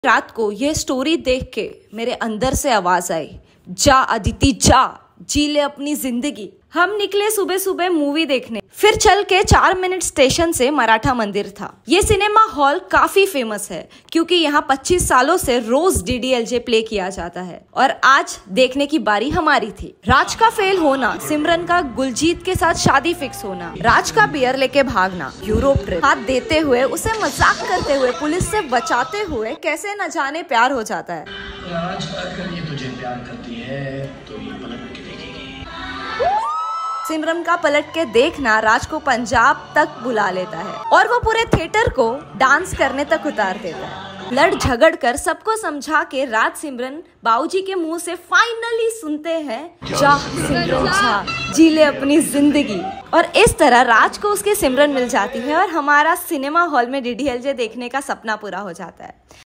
रात को ये स्टोरी देख के मेरे अंदर से आवाज आई, जा अदिति जा, जी ले अपनी जिंदगी। हम निकले सुबह सुबह मूवी देखने। फिर चल के 4 मिनट स्टेशन से मराठा मंदिर था। ये सिनेमा हॉल काफी फेमस है क्योंकि यहाँ 25 सालों से रोज डीडीएलजे प्ले किया जाता है और आज देखने की बारी हमारी थी। राज का फेल होना, सिमरन का गुलजीत के साथ शादी फिक्स होना, राज का बियर लेके भागना, यूरोप ट्रिप, हाथ देते हुए, उसे मजाक करते हुए, पुलिस से बचाते हुए, कैसे न जाने प्यार हो जाता है। राज अगर ये तुझे प्यार करती है तो ये पलट के देखेगी। सिमरन का पलट के देखना राज को पंजाब तक बुला लेता है और वो पूरे थिएटर को डांस करने तक उतार देता है। लड़ झगड़ कर सबको समझा के राज सिमरन बाबूजी के मुंह से फाइनली सुनते हैं, जा सिमरन जा, जी ले अपनी जिंदगी। और इस तरह राज को उसकी सिमरन मिल जाती है और हमारा सिनेमा हॉल में डीडीएलजे देखने का सपना पूरा हो जाता है।